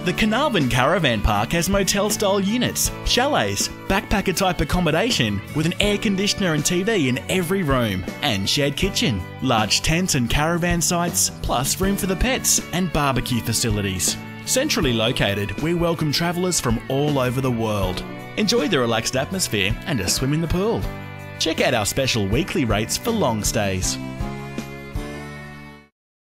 The Carnarvon Caravan Park has motel-style units, chalets, backpacker-type accommodation with an air conditioner and TV in every room, and shared kitchen, large tents and caravan sites, plus room for the pets and barbecue facilities. Centrally located, we welcome travellers from all over the world. Enjoy the relaxed atmosphere and a swim in the pool. Check out our special weekly rates for long stays.